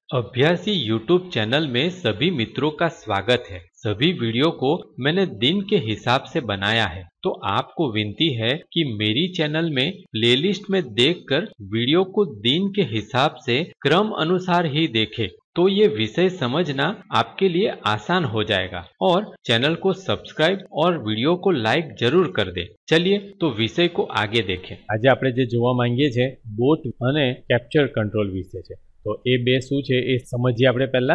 अभ्यासी YouTube channel में सभी मित्रों का स्वागत है। सभी वीडियो को मैंने दिन के हिसाब से बनाया है, तो आपको विनती है कि मेरी चैनल में प्लेलिस्ट में देखकर वीडियो को दिन के हिसाब से क्रम अनुसार ही देखें, तो ये विषय समझना आपके लिए आसान हो जाएगा। और चैनल को सब्सक्राइब और वीडियो को लाइक जरूर कर दे। चलिए तो विषय को आगे देखें। आज આપણે જે જોવા માંગીએ છે બોટ અને કેપ્ચર કંટ્રોલ વિશે છે। તો એ બે શું છે એ સમજીએ આપણે પહેલા।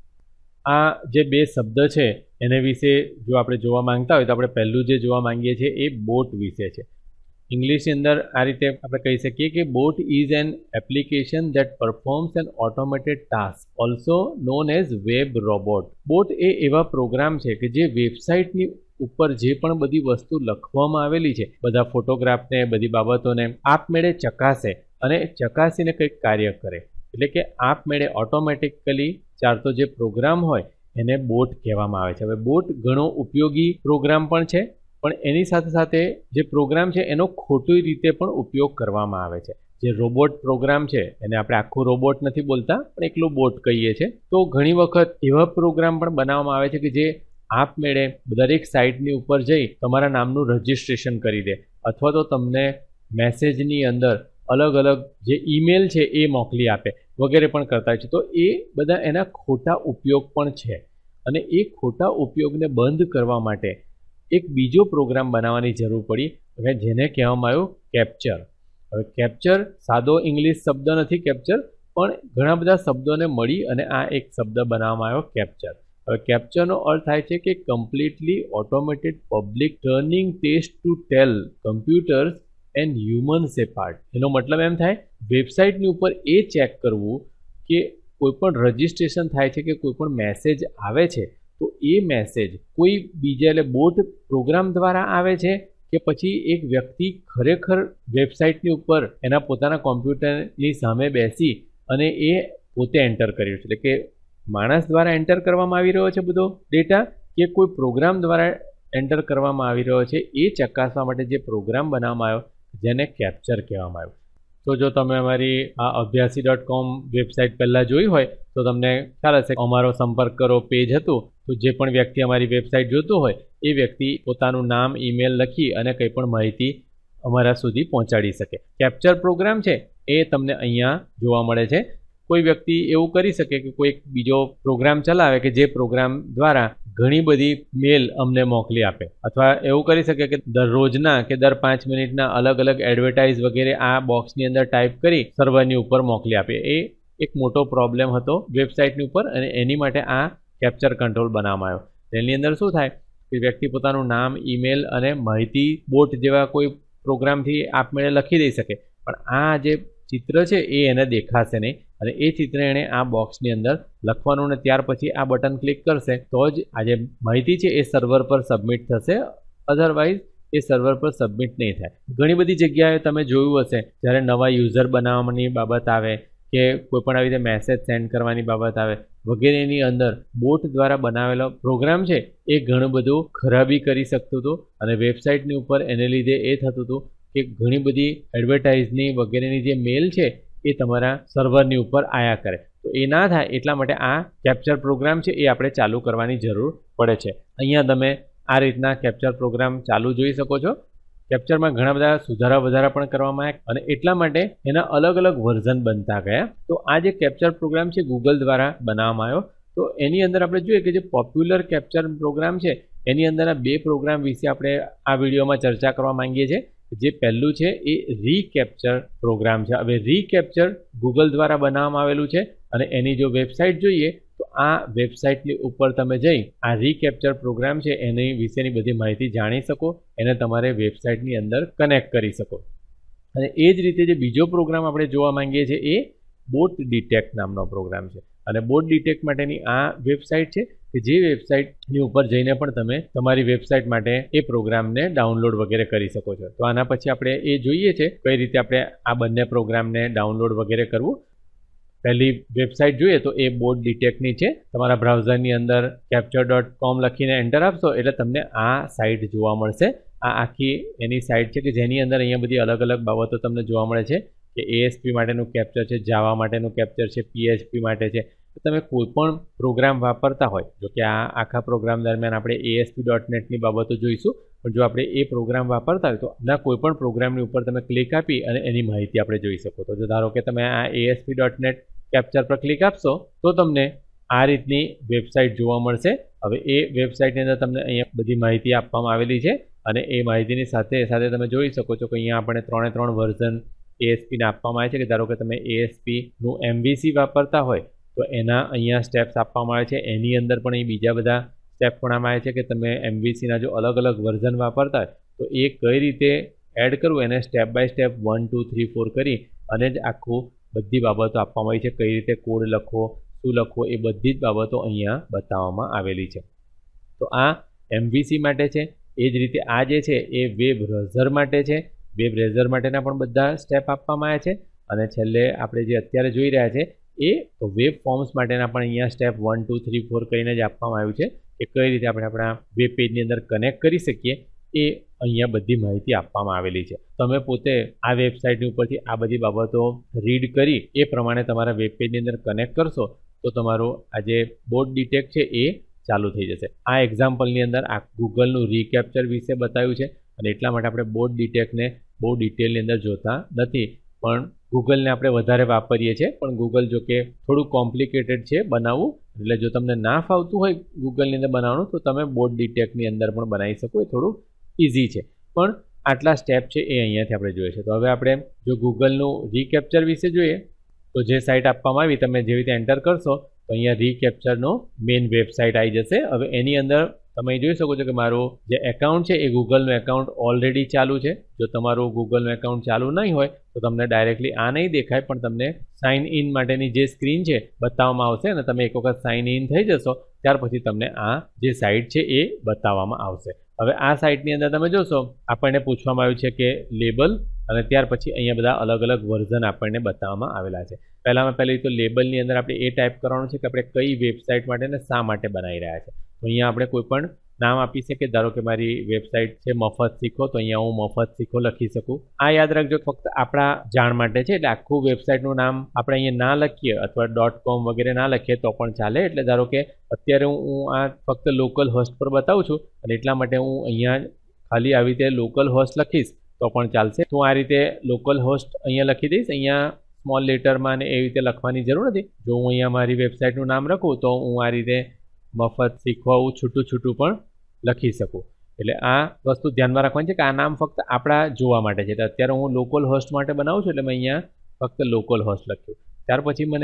આ જે બે શબ્દ છે એને વિશે જો આપણે જોવા માંગતા હોય તો આપણે પહેલું જે જોવા માંગીએ છીએ એ બોટ વિશે છે। ઇંગ્લિશની અંદર આ રીતે આપણે કહી શકીએ કે bot is an application that performs an automated task also known as web robot. Bot એ એવા પ્રોગ્રામ છે કે જે વેબસાઇટની ઉપર જે પણ બધી વસ્તુ લખવામાં આવેલી છે, બધા ફોટોગ્રાફને બધી બાબતોને આપમેળે ચકાસે અને ચકાસીને કંઈક કાર્ય કરે, એટલે કે આપમેળે ઓટોમેટિકલી ચાલતો જે પ્રોગ્રામ હોય એને બોટ કહેવામાં આવે છે। હવે બોટ ઘણો ઉપયોગી પ્રોગ્રામ પણ છે, પણ એની સાથે સાથે જે પ્રોગ્રામ છે એનો ખોટી રીતે પણ ઉપયોગ કરવામાં આવે છે। જે રોબોટ પ્રોગ્રામ છે એને આપણે આખું રોબોટ નથી બોલતા, પણ એકલું બોટ કહીએ છીએ। તો ઘણી વખત એવા પ્રોગ્રામ પણ બનાવવામાં આવે છે કે જે આપમેળે દરેક સાઇટની ઉપર જઈ તમારા નામનું રજિસ્ટ્રેશન કરી દે, અથવા તો તમને મેસેજની અંદર અલગ અલગ જે ઈમેલ છે એ મોકલી આપે વગેરે પણ કરતા હોય છે। તો એ બધા એના ખોટા ઉપયોગ પણ છે, અને એ ખોટા ઉપયોગને બંધ કરવા માટે એક બીજો પ્રોગ્રામ બનાવવાની જરૂર પડી, જેને કહેવામાં આવ્યું કેપ્ચર। હવે કેપ્ચર સાદો ઇંગ્લિશ શબ્દ નથી કેપ્ચર, પણ ઘણા બધા શબ્દોને મળી અને આ એક શબ્દ બનાવવામાં આવ્યો કેપ્ચર। હવે કેપ્ચરનો અર્થ થાય છે કે completely automated public turning test to tell computers and humans apart. એનો મતલબ એમ થાય વેબસાઇટની ઉપર એ ચેક કરવું કે કોઈપણ રજિસ્ટ્રેશન થાય છે કે કોઈપણ મેસેજ આવે છે તો એ મેસેજ કોઈ બીજા એટલે બોટ પ્રોગ્રામ દ્વારા આવે છે કે પછી એક વ્યક્તિ ખરેખર વેબસાઇટની ઉપર એના પોતાના કોમ્પ્યુટરની સામે બેસી અને એ પોતે એન્ટર કર્યું છે, એટલે કે માણસ દ્વારા એન્ટર કરવામાં આવી રહ્યો છે બધો ડેટા કે કોઈ પ્રોગ્રામ દ્વારા એન્ટર કરવામાં આવી રહ્યો છે, એ ચકાસવા માટે જે પ્રોગ્રામ બનાવવામાં આવ્યો જેને કેપ્ચર કહેવામાં આવ્યું। તો જો તમે અમારી આ અભ્યાસી.com વેબસાઇટ પહેલાં જોઈ હોય તો તમને ખ્યાલ હશે અમારો સંપર્ક કરો પેજ હતું, તો જે પણ વ્યક્તિ અમારી વેબસાઇટ જોતો હોય એ વ્યક્તિ પોતાનું નામ ઈમેલ લખી અને કંઈ પણ માહિતી અમારા સુધી પહોંચાડી શકે। કેપ્ચર પ્રોગ્રામ છે એ તમને અહીંયા જોવા મળે છે। કોઈ વ્યક્તિ એવું કરી શકે કે કોઈ બીજો પ્રોગ્રામ ચલાવે કે જે પ્રોગ્રામ દ્વારા ઘણી બધી મેલ અમને મોકલી આપે, અથવા એવું કરી શકે કે દરરોજના કે દર 5 મિનિટના અલગ અલગ એડવર્ટાઇઝ વગેરે આ બોક્સની અંદર ટાઈપ કરી સર્વરની ઉપર મોકલી આપે। એ એક મોટો પ્રોબ્લેમ હતો વેબસાઇટની ઉપર, અને એની માટે આ કેપ્ચર કંટ્રોલ બનાવવામાં આવ્યો। તેની અંદર શું થાય કે વ્યક્તિ પોતાનું નામ, ઈમેલ અને માહિતી બોટ જેવા કોઈ પ્રોગ્રામથી આપમેળે લખી દઈ શકે, પણ આ જે ચિત્ર છે એ એને દેખાશે નહીં, અને એ ચિત્ર એણે આ બોક્સની અંદર લખવાનું, ને ત્યાર પછી આ બટન ક્લિક કરશે તો જ આ જે માહિતી છે એ સર્વર પર સબમિટ થશે, અધરવાઇઝ એ સર્વર પર સબમિટ નહીં થાય। ઘણી બધી જગ્યાએ તમે જોયું હશે જ્યારે નવા યુઝર બનાવવાની બાબત આવે કે કોઈ પણ આવી રીતે મેસેજ સેન્ડ કરવાની બાબત આવે વગેરેની અંદર બોટ દ્વારા બનાવેલો પ્રોગ્રામ છે એ ઘણું બધું ખરાબી કરી શકતું હતું, અને વેબસાઇટની ઉપર એને લીધે એ થતું હતું કે ઘણી બધી એડવર્ટાઇઝની વગેરેની જે મેલ છે એ તમારા સર્વરની ઉપર આયા કરે। તો એ ના થાય એટલા માટે આ કેપ્ચર પ્રોગ્રામ છે એ આપણે ચાલુ કરવાની જરૂર પડે છે। અહીંયા તમે આ રીતના કેપ્ચર પ્રોગ્રામ ચાલુ જોઈ શકો છો। કેપ્ચરમાં ઘણા બધા સુધારા વધારા પણ કરવામાં આવ્યા, અને એટલા માટે એના અલગ અલગ વર્ઝન બનતા ગયા। તો આ જે કેપ્ચર પ્રોગ્રામ છે ગૂગલ દ્વારા બનાવવામાં આવ્યો। તો એની અંદર આપણે જોઈએ કે જે પોપ્યુલર કેપ્ચર પ્રોગ્રામ છે એની અંદરના બે પ્રોગ્રામ વિશે આપણે આ વિડીયોમાં ચર્ચા કરવા માંગીએ છીએ। જે પહેલું છે એ રીકેપ્ચર પ્રોગ્રામ છે। હવે રીકેપ્ચર ગૂગલ દ્વારા બનાવવામાં આવેલું છે, અને એની જો વેબસાઇટ જોઈએ તો આ વેબસાઇટની ઉપર તમે જઈ આ રીકેપ્ચર પ્રોગ્રામ છે એની વિશેની બધી માહિતી જાણી શકો, એને તમારે વેબસાઇટની અંદર કનેક્ટ કરી શકો। અને એ જ રીતે જે બીજો પ્રોગ્રામ આપણે જોવા માંગીએ છીએ એ બોટ ડિટેક્ટ નામનો પ્રોગ્રામ છે, અને બોટ ડિટેક્ટ માટેની આ વેબસાઇટ છે કે જે વેબસાઇટની ઉપર જઈને પણ તમે તમારી વેબસાઇટ માટે એ પ્રોગ્રામને ડાઉનલોડ વગેરે કરી શકો છો। તો આના પછી આપણે એ જોઈએ છે કઈ રીતે આપણે આ બંને પ્રોગ્રામને ડાઉનલોડ વગેરે કરવું। પહેલી વેબસાઇટ જોઈએ તો એ બોટ ડિટેક્ટની છે। તમારા બ્રાઉઝરની અંદર capture.com લખીને એન્ટર આપશો એટલે તમને આ સાઇટ જોવા મળશે। આ આખી એની સાઇટ છે કે જેની અંદર અહીંયા બધી અલગ અલગ બાબતો તમને જોવા મળે છે કે ASP માટેનું કેપ્ચર છે, જાવા માટેનું કેપ્ચર છે, PHP માટે છે, તમે કોઈ પણ પ્રોગ્રામ વાપરતા હોય, જો કે આ આખા પ્રોગ્રામ દરમિયાન આપણે ASP.NETની બાબતો જોઈશું, પણ જો આપણે એ પ્રોગ્રામ વાપરતા હોય તો ના કોઈ પણ પ્રોગ્રામની ઉપર તમે ક્લિક આપી અને એની માહિતી આપણે જોઈ શકો. તો જો ધારો કે તમે આ ASP.NET કેપ્ચર પર ક્લિક આપશો તો તમને આ રીતની વેબસાઇટ જોવા મળશે. હવે એ વેબસાઇટની અંદર તમને અહીંયા બધી માહિતી આપવામાં આવેલી છે અને એ માહિતીની સાથે સાથે તમે જોઈ શકો છો કે અહીંયા આપણે 3 વર્ઝન ASP-ને આપવામાં આવે છે. કે ધારો કે તમે ASP-નું MVC વાપરતા હોય તો એના અહીંયા સ્ટેપ્સ આપવામાં આવે છે. એની અંદર પણ અહીં બીજા બધા સ્ટેપ ગણવામાં આવે છે કે તમે MVCના જો અલગ અલગ વર્ઝન વાપરતા હોય તો એ કઈ રીતે એડ કરવું, એને સ્ટેપ બાય સ્ટેપ 1 2 3 4 કરી અને જ આખું બધી બાબતો આપવામાં આવી છે. કઈ રીતે કોડ લખવો, શું લખવો, એ બધી જ બાબતો અહીંયા બતાવવામાં આવેલી છે. તો આ MVC માટે છે. એ જ રીતે આ જે છે એ વેબ બ્રાઉઝર માટે છે. વેબ બ્રાઉઝર માટેના પણ બધા સ્ટેપ આપવામાં આવ્યા છે. અને છેલ્લે આપણે જે અત્યારે જોઈ રહ્યા છે એ વેબ ફોર્મ્સ માટેના પણ અહીંયા સ્ટેપ 1 2 3 4 કરીને જ આપવામાં આવ્યું છે કે કઈ રીતે આપણે આપણા વેબ પેજની અંદર કનેક્ટ કરી શકીએ, એ અહીંયા બધી માહિતી આપવામાં આવેલી છે. તમે પોતે આ વેબસાઇટની ઉપરથી આ બધી બાબતો રીડ કરી એ પ્રમાણે તમારા વેબ પેજની અંદર કનેક્ટ કરશો તો તમારું આ જે બોટ ડિટેક્ટ છે એ ચાલુ થઈ જશે. આ એક્ઝામ્પલની અંદર આ ગૂગલનું રીકેપ્ચર વિશે બતાવ્યું છે અને એટલા માટે આપણે બોટ ડિટેક્ટને બહુ ડિટેલની અંદર જોતા નથી, પણ ગૂગલને આપણે વધારે વાપરીએ છીએ. પણ ગૂગલ જો કે થોડું કોમ્પ્લિકેટેડ છે બનાવવું, એટલે જો તમને ના ફાવતું હોય ગૂગલની અંદર બનાવવાનું તો તમે બોટ ડિટેક્ટની અંદર પણ બનાવી શકો, એ થોડું ઇઝી છે. પણ આટલા સ્ટેપ છે એ અહીંયાથી આપણે જોઈએ છે. તો હવે આપણે જો ગૂગલનું રીકેપ્ચર વિશે જોઈએ તો જે સાઇટ આપવામાં આવી તમે જેવી રીતે એન્ટર કરશો તો અહીંયા રીકેપ્ચરનો મેઇન વેબસાઇટ આવી જશે. હવે એની અંદર તમે જોઈ શકો છો કે મારું જે એકાઉન્ટ છે એ ગૂગલનું એકાઉન્ટ ઓલરેડી ચાલુ છે. જો તમારું ગૂગલનું એકાઉન્ટ ચાલુ નહીં હોય તો તમને ડાયરેક્ટલી આ નહીં દેખાય, પણ તમને સાઇન ઇન માટેની જે સ્ક્રીન છે બતાવવામાં આવશે અને તમે એક વખત સાઇન ઇન થઈ જશો ત્યાર પછી તમને આ જે સાઇટ છે એ બતાવવામાં આવશે. હવે આ સાઇટની અંદર તમે જોશો આપણને પૂછવામાં આવ્યું છે કે લેબલ, અને ત્યાર પછી અહીંયા બધા અલગ અલગ વર્ઝન આપણને બતાવવામાં આવેલા છે. પહેલી તો લેબલની અંદર આપણે એ ટાઈપ કરવાનું છે કે આપણે કઈ વેબસાઇટ માટે ને શા માટે બનાવી રહ્યા છે. તો અહીંયા આપણે કોઈ પણ નામ આપી શકીએ. ધારો કે મારી વેબસાઇટ છે મફત શીખો, તો અહીંયા હું મફત શીખો લખી શકું. આ યાદ રાખજો ફક્ત આપણા જાણ માટે છે, એટલે આખું વેબસાઇટનું નામ આપણે અહીંયા ના લખીએ અથવા .com વગેરે ના લખીએ તો પણ ચાલે. એટલે ધારો કે અત્યારે હું આ ફક્ત લોકલ હોસ્ટ પર બતાવું છું અને એટલા માટે હું અહીંયા ખાલી આવી રીતે લોકલ હોસ્ટ લખીશ તો પણ ચાલશે. તો આ રીતે લોકલ હોસ્ટ અહીંયા લખી દઈશ. અહીંયા સ્મોલ લેટરમાં અને એવી રીતે લખવાની જરૂર નથી. જો હું અહીંયા મારી વેબસાઇટનું નામ લખું તો હું આ રીતે મફત શીખવા છૂટું પણ લખી શકું. એટલે આ વસ્તુ ધ્યાનમાં રાખવાની છે કે આ નામ ફક્ત આપણા જોવા માટે છે. એટલે અત્યારે હું લોકલ હોસ્ટ માટે બનાવું છું એટલે મેં અહીંયા ફક્ત લોકલ હોસ્ટ લખ્યું. ત્યાર પછી મને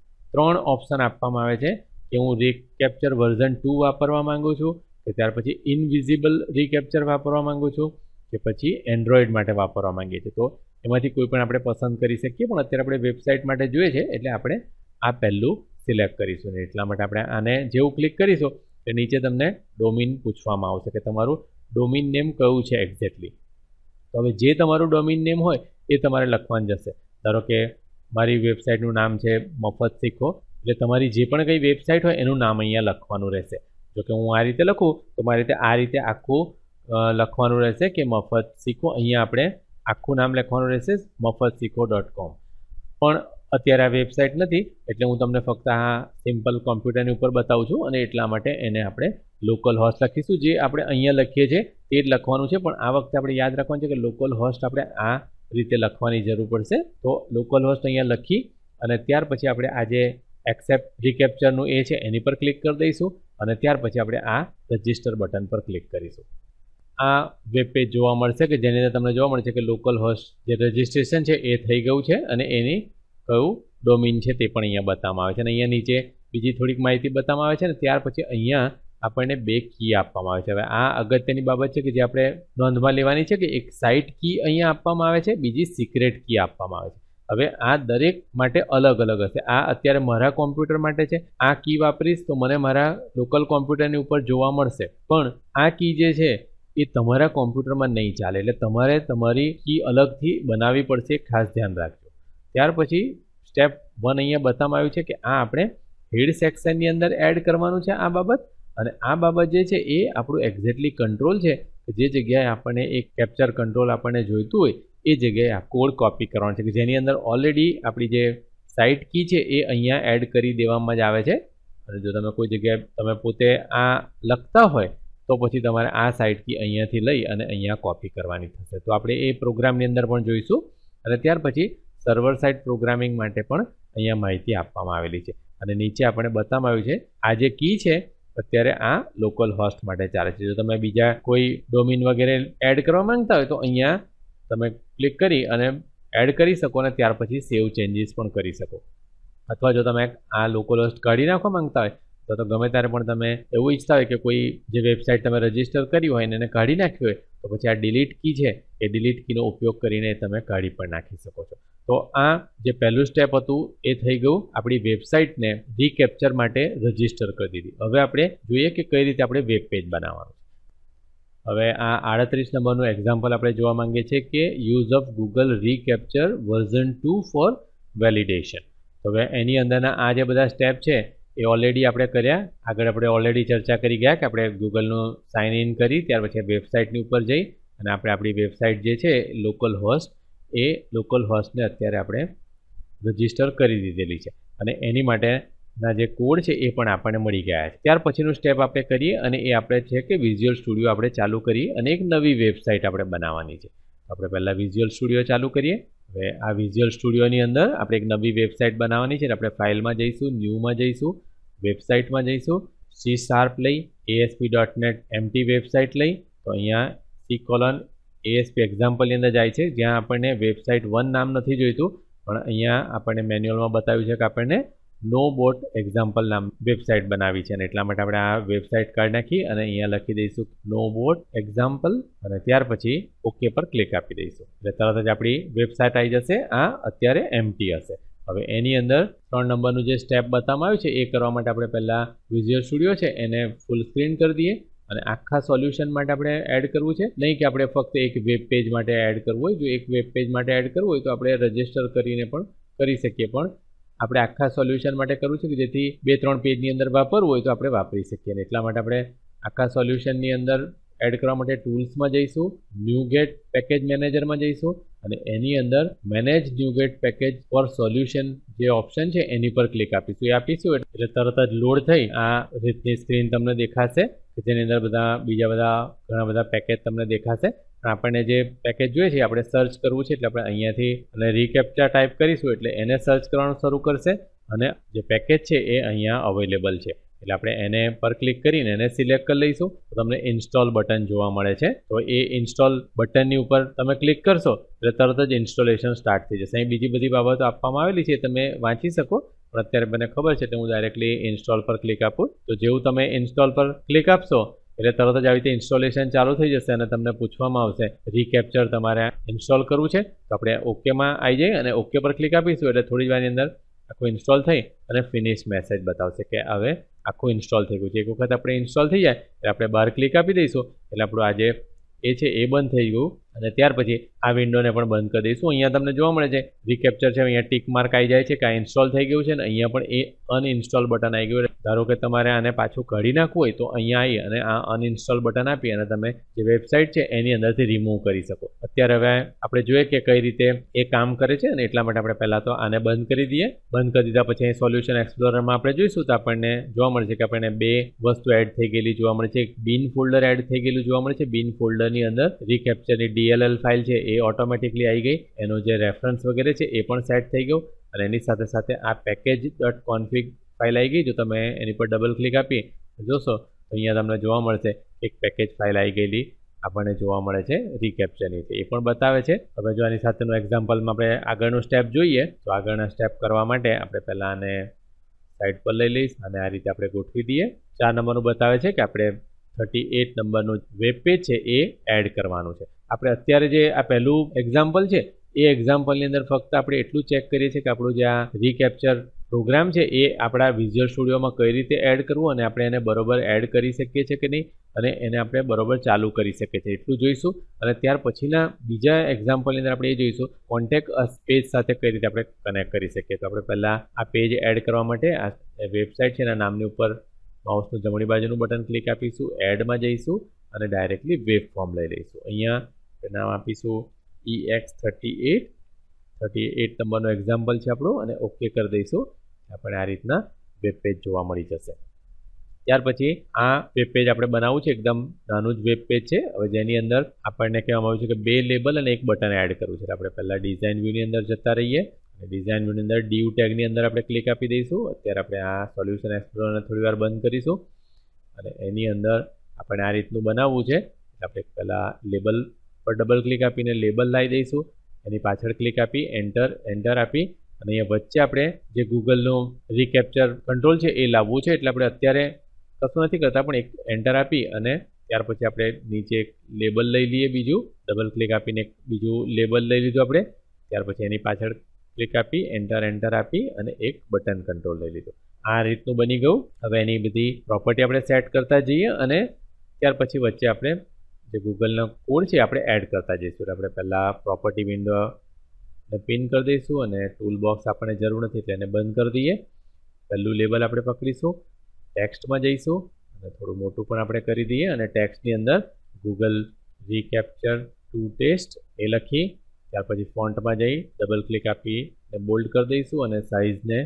3 ઓપ્શન આપવામાં આવે છે કે હું રીકેપ્ચર વર્ઝન 2 વાપરવા માંગુ છું, કે ત્યાર પછી ઇનવિઝિબલ રીકેપ્ચર વાપરવા માંગુ છું, કે પછી એન્ડ્રોઈડ માટે વાપરવા માંગીએ છીએ. તો એમાંથી કોઈ પણ આપણે પસંદ કરી શકીએ, પણ અત્યારે આપણે વેબસાઇટ માટે જોઈએ છે એટલે આપણે આ પહેલું સિલેક્ટ કરીશું. ને એટલા માટે આપણે આને જેવું ક્લિક કરીશું તો નીચે તમને ડોમેઇન પૂછવામાં આવશે કે તમારું ડોમેઇન નેમ કયું છે એક્ઝેક્ટલી. તો હવે જે તમારું ડોમેઇન નેમ હોય એ તમારે લખવાનું જશે. ધારો કે મારી વેબસાઇટનું નામ છે મફત શીખો, એટલે તમારી જે પણ કંઈ વેબસાઇટ હોય એનું નામ અહીંયા લખવાનું રહેશે. જો કે હું આ રીતે લખું તો મારી રીતે આ રીતે આખું લખવાનું રહેશે કે મફત શીખો. અહીંયા આપણે આખું નામ લખવાનું રહેશે mafat-sikho.com. પણ અત્યારે આ વેબસાઇટ નથી એટલે હું તમને ફક્ત આ સિમ્પલ કોમ્પ્યુટરની ઉપર બતાવું છું અને એટલા માટે એને આપણે લોકલ હોસ્ટ લખીશું. જે આપણે અહીંયા લખીએ છીએ તે જ લખવાનું છે, પણ આ વખતે આપણે યાદ રાખવાનું છે કે લોકલ હોસ્ટ આપણે આ રીતે લખવાની જરૂર પડશે. તો લોકલ હોસ્ટ અહીંયા લખી અને ત્યાર પછી આપણે આ જે એક્સેપ્ટ રીકેપ્ચરનું એ છે એની પર ક્લિક કરી દઈશું અને ત્યાર પછી આપણે આ રજિસ્ટર બટન પર ક્લિક કરીશું. આ વેબ પેજ જોવા મળશે કે જેની અંદર તમને જોવા મળશે કે લોકલ હોસ્ટ જે રજિસ્ટ્રેશન છે એ થઈ ગયું છે અને એની કયું ડોમેઇન છે તે પણ અહીંયા બતાવવામાં આવે છે. અને અહીંયા નીચે બીજી થોડીક માહિતી બતાવવામાં આવે છે અને ત્યાર પછી અહીંયા આપણને 2 કી આપવામાં આવે છે. હવે આ અગત્યની બાબત છે કે જે આપણે નોંધમાં લેવાની છે કે એક સાઇટ કી અહીંયા આપવામાં આવે છે, બીજી સિક્રેટ કી આપવામાં આવે છે. હવે આ દરેક માટે અલગ અલગ હશે. આ અત્યારે મારા કોમ્પ્યુટર માટે છે, આ કી વાપરીશ તો મને મારા લોકલ કોમ્પ્યુટરની ઉપર જોવા મળશે, પણ આ કી જે છે એ તમારા કોમ્પ્યુટરમાં નહીં ચાલે. એટલે તમારે તમારી કી અલગથી બનાવવી પડશે, ખાસ ધ્યાન રાખજો. ત્યાર પછી સ્ટેપ 1 અહીંયા બતાવવામાં આવ્યું છે કે આ આપણે હેડ સેક્શનની અંદર એડ કરવાનું છે આ બાબત. અને આ બાબત જે છે એ આપણું એક્ઝેક્ટલી કંટ્રોલ છે કે જે જગ્યાએ આપણને એક કેપ્ચર કંટ્રોલ આપણને જોઈતું હોય એ જગ્યાએ આ કોડ કોપી કરવાનો છે કે જેની અંદર ઓલરેડી આપણી જે સાઇટ કી છે એ અહીંયા એડ કરી દેવામાં જ આવે છે અને જો તમે કોઈ જગ્યાએ તમે પોતે આ લખતા હોય તો પછી તમારે આ સાઇટ કી અહીંયાથી લઈ અને અહીંયા કોપી કરવાની થશે તો આપણે એ પ્રોગ્રામની અંદર પણ જોઈશું અને ત્યાર પછી સર્વર સાઇડ પ્રોગ્રામિંગ માટે પણ અહીંયા માહિતી આપવામાં આવેલી છે અને નીચે આપણે બતાવવામાં આવ્યું છે આ જે કી છે અત્યારે આ લોકલ હોસ્ટ માટે ચાલે છે જો તમે બીજા કોઈ ડોમેન વગેરે એડ કરવા માંગતા હોય તો અહીંયા તમે ક્લિક કરી અને એડ કરી શકો અને ત્યાર પછી સેવ ચેન્જીસ પણ કરી શકો અથવા જો તમે આ લોકલ હોસ્ટ કાઢી નાખવા માંગતા હોય તો ગમે ત્યારે પણ તમે એવું ઈચ્છતા હોય કે કોઈ જે વેબસાઇટ તમે રજીસ્ટર કરી હોય અને એને કાઢી નાખ્યું હોય તો પછી આ ડિલીટ કી છે એ ડિલીટ કીનો ઉપયોગ કરીને તમે કાઢી પણ નાખી શકો છો તો આ જે પહેલું સ્ટેપ હતું એ થઈ ગયું આપણી વેબસાઇટને રીકેપ્ચર માટે રજીસ્ટર કરી દીધી હવે આપણે જોઈએ કે કઈ રીતે આપણે વેબ પેજ બનાવવાનું હવે આ 38 નંબરનું એક્ઝામ્પલ આપણે જોવા માંગીએ છીએ કે use of Google reCAPTCHA version 2 for validation તો હવે એની અંદરના આ જે બધા સ્ટેપ છે એ ઓલરેડી આપણે કર્યા આગળ આપણે ઓલરેડી ચર્ચા કરી ગયા કે આપણે ગૂગલનું સાઇન ઇન કરી ત્યાર પછી વેબસાઇટની ઉપર જઈ અને આપણે આપણી વેબસાઇટ જે છે લોકલ હોસ્ટ એ લોકલ હોસ્ટને અત્યારે આપણે રજીસ્ટર કરી દીધેલી છે અને એની માટેના જે કોડ છે એ પણ આપણને મળી ગયા છે ત્યાર પછીનું સ્ટેપ આપણે કરીએ અને એ આપણે છે કે વિઝ્યુઅલ સ્ટુડિયો આપણે ચાલુ કરીએ અને એક નવી વેબસાઇટ આપણે બનાવવાની છે આપણે પહેલાં વિઝ્યુઅલ સ્ટુડિયો ચાલુ કરીએ હવે આ વિઝ્યુઅલ સ્ટુડિયોની અંદર આપણે એક નવી વેબસાઇટ બનાવવાની છે આપણે ફાઇલમાં જઈશું ન્યૂમાં જઈશું વેબસાઇટમાં જઈશું C# લઈ ASP.NET એમ્પ્ટી વેબસાઇટ લઈ તો અહીંયા C:\ASP એક્ઝામ્પલની અંદર જાય છે જ્યાં આપણને વેબસાઇટ 1 નામ નથી જોઈતું પણ અહીંયા આપણને મેન્યુઅલમાં બતાવ્યું છે કે આપણને નો બોટ એક્ઝામ્પલ નામ વેબસાઇટ બનાવી છે અને એટલા માટે આપણે આ વેબસાઇટ કાઢી નાખી અને અહીંયા લખી દઈશું નો બોટ એક્ઝામ્પલ અને ત્યાર પછી ઓકે પર ક્લિક આપી દઈશું એટલે તરત જ આપણી વેબસાઇટ આવી જશે આ અત્યારે એમ્પ્ટી હશે હવે એની અંદર 3 નંબરનું જે સ્ટેપ બતાવવામાં આવ્યું છે એ કરવા માટે આપણે પહેલાં વિઝ્યુઅલ સ્ટુડિયો છે એને ફૂલ સ્ક્રીન કરી દઈએ અને આખા સોલ્યુશન માટે આપણે એડ કરવું છે નહીં કે આપણે ફક્ત એક વેબ પેજ માટે એડ કરવું હોય જો એક વેબ પેજ માટે એડ કરવું હોય તો આપણે રજિસ્ટર કરીને પણ કરી શકીએ પણ આપણે આખા સોલ્યુશન માટે કરવું છે કે જેથી 2-3 પેજની અંદર વાપરવું હોય તો આપણે વાપરી શકીએ અને એટલા માટે આપણે આખા સોલ્યુશનની અંદર એડ કરવા માટે ટૂલ્સમાં જઈશું ન્યૂગેટ પેકેજ મેનેજરમાં જઈશું અને એની અંદર manage NuGet package for solution જે ઓપ્શન છે એની પર ક્લિક આપીશું એ આપીશું એટલે તરત જ લોડ થઈ આ રીતની સ્ક્રીન તમને દેખાશે કે જેની અંદર ઘણા બધા પેકેજ તમને દેખાશે આપણને જે પેકેજ જોઈએ છે આપણે સર્ચ કરવું છે એટલે આપણે અહીંયાથી અને રીકેપ્ચા ટાઈપ કરીશું એટલે એને સર્ચ કરવાનું શરૂ કરશે અને જે પેકેજ છે એ અહીંયા અવેલેબલ છે એટલે આપણે એને પર ક્લિક કરીને એને સિલેક્ટ કરી લઈશું તો તમને ઇન્સ્ટોલ બટન જોવા મળે છે તો એ ઇન્સ્ટોલ બટનની ઉપર તમે ક્લિક કરશો એટલે તરત જ ઇન્સ્ટોલેશન સ્ટાર્ટ થઈ જશે અહીં બીજી બધી બાબતો આપવામાં આવેલી છે તમે વાંચી શકો પણ અત્યારે મને ખબર છે એટલે હું ડાયરેક્ટલી ઇન્સ્ટોલ પર ક્લિક આપું તો જેવું તમે ઇન્સ્ટોલ પર ક્લિક આપશો એટલે તરત જ આવી રીતે ઇન્સ્ટોલેશન ચાલુ થઈ જશે અને તમને પૂછવામાં આવશે રીકેપ્ચર તમારે ઇન્સ્ટોલ કરવું છે તો આપણે ઓકેમાં આવી જઈએ અને ઓકે પર ક્લિક આપીશું એટલે થોડી વારની અંદર આખું ઇન્સ્ટોલ થઈ અને ફિનિશ મેસેજ બતાવશે કે હવે આખું ઇન્સ્ટોલ થઈ ગયું છે એક વખત આપણે ઇન્સ્ટોલ થઈ જાય એટલે આપણે બહાર ક્લિક આપી દઈશું એટલે આપણું આજે એ છે એ બંધ થઈ ગયું અને ત્યાર પછી આ વિન્ડોને પણ બંધ કરી દઈશું અહીંયા તમને જોવા મળે છે રીકેપ્ચર છે અહીંયા ટીક માર્ક આવી જાય છે કે આ ઇન્સ્ટોલ થઈ ગયું છે અને અહીંયા પણ એ અનઇન્સ્ટોલ બટન આવી ગયું ધારો કે તમારે આને પાછું કાઢી નાખવું હોય તો અહીંયા આવી અને આ અનઇન્સ્ટોલ બટન આપી અને તમે જે વેબસાઇટ છે એની અંદરથી રિમૂવ કરી શકો અત્યારે હવે આપણે જોઈએ કે કઈ રીતે એ કામ કરે છે અને એટલા માટે આપણે પહેલાં તો આને બંધ કરી દઈએ બંધ કરી દીધા પછી અહીં સોલ્યુશન એક્સપ્લોરરમાં આપણે જોઈશું તો આપણને જોવા મળે છે કે આપણને 2 વસ્તુ એડ થઈ ગયેલી જોવા મળે છે એક બિન ફોલ્ડર એડ થઈ ગયેલું જોવા મળે છે બિન ફોલ્ડરની અંદર રીકેપ્ચરની DLL ફાઇલ છે એ ઓટોમેટિકલી આવી ગઈ એનો જે રેફરન્સ વગેરે છે એ પણ સેટ થઈ ગયો અને એની સાથે સાથે આ પેકેજ.config ફાઇલ આવી ગઈ જો તમે એની પર ડબલ ક્લિક આપી જોશો તો અહીંયા તમને જોવા મળશે એક પેકેજ ફાઇલ આવી ગયેલી આપણને જોવા મળે છે રીકેપ્ચરની એ પણ બતાવે છે હવે જો આની સાથેનું એક્ઝામ્પલમાં આપણે આગળનું સ્ટેપ જોઈએ તો આગળના સ્ટેપ કરવા માટે આપણે પહેલાં આને સાઈડ પર લઈ લઈશ અને આ રીતે આપણે ગોઠવી દઈએ 4 નંબરનું બતાવે છે કે આપણે 38 નંબરનું વેબ પેજ છે એ એડ કરવાનું છે આપણે અત્યારે જે આ પહેલું એક્ઝામ્પલ છે એ એક્ઝામ્પલની અંદર ફક્ત આપણે એટલું ચેક કરીએ છીએ કે આપણું જે આ રીકેપ્ચર પ્રોગ્રામ છે એ આપણા વિઝ્યુઅલ સ્ટુડિયોમાં કઈ રીતે એડ કરવું અને આપણે એને બરોબર એડ કરી શકીએ છીએ કે નહીં અને એને આપણે બરોબર ચાલુ કરી શકીએ છીએ એટલું જોઈશું અને ત્યાર પછીના બીજા એક્ઝામ્પલની અંદર આપણે એ જોઈશું કોન્ટેક્ટ અસ પેજ સાથે કઈ રીતે આપણે કનેક્ટ કરી શકીએ તો આપણે પહેલાં આ પેજ એડ કરવા માટે આ વેબસાઇટ છે એના નામની ઉપર માઉસનું જમણી બાજુનું બટન ક્લિક આપીશું એડમાં જઈશું અને ડાયરેક્ટલી વેબ ફોર્મ લઈ લઈશું અહીંયા નામ આપીશું EX38 38 નંબરનો એક્ઝામ્પલ છે આપણું અને ઓકે કરી દઈશું. આપણે આ રીતના વેબ પેજ જોવા મળી જશે. ત્યાર પછી આ વેબ પેજ આપણે બનાવવું છે, એકદમ નાનું જ વેબ પેજ છે. હવે જેની અંદર આપણને કહેવામાં આવ્યું છે કે 2 લેબલ અને 1 બટન એડ કરવું છે. આપણે પહેલા ડિઝાઇન વ્યૂની અંદર જતા રહીએ અને ડિઝાઇન વ્યૂની અંદર ડીવ ટેગની અંદર આપણે ક્લિક આપી દઈશું. અત્યારે આપણે આ સોલ્યુશન એક્સપ્લોરરને થોડી વાર બંધ કરીશું અને એની અંદર આપણે આ રીતનું બનાવવું છે. આપણે પહેલા લેબલ પર ડબલ ક્લિક આપીને લેબલ લાવી દઈશું. એની પાછળ ક્લિક આપી એન્ટર આપી અને અહીંયા વચ્ચે આપણે જે ગૂગલનું રીકેપ્ચર કંટ્રોલ છે એ લાવવું છે. એટલે આપણે અત્યારે કશું નથી કરતા, પણ એક એન્ટર આપી અને ત્યાર પછી આપણે નીચે એક લેબલ લઈ લઈએ. બીજું ડબલ ક્લિક આપીને બીજું લેબલ લઈ લીધું આપણે. ત્યાર પછી એની પાછળ ક્લિક આપી એન્ટર આપી અને એક બટન કંટ્રોલ લઈ લીધું. આ રીતનું બની ગયું. હવે એની બધી પ્રોપર્ટી આપણે સેટ કરતા જઈએ અને ત્યાર પછી વચ્ચે આપણે જે ગૂગલનો કોડ છે આપણે એડ કરતા જઈશું. આપણે પહેલાં પ્રોપર્ટી વિન્ડોને પિન કરી દઈશું અને ટૂલ બોક્સ આપણને જરૂર નથી એટલે એને બંધ કરી દઈએ. પહેલું લેબલ આપણે પકડીશું, ટેક્સ્ટમાં જઈશું અને થોડું મોટું પણ આપણે કરી દઈએ અને ટેક્સ્ટની અંદર ગૂગલ રીકેપ્ચર ટુ ટેસ્ટ એ લખી ત્યાર પછી ફોન્ટમાં જઈ ડબલ ક્લિક આપીને બોલ્ડ કરી દઈશું અને સાઇઝને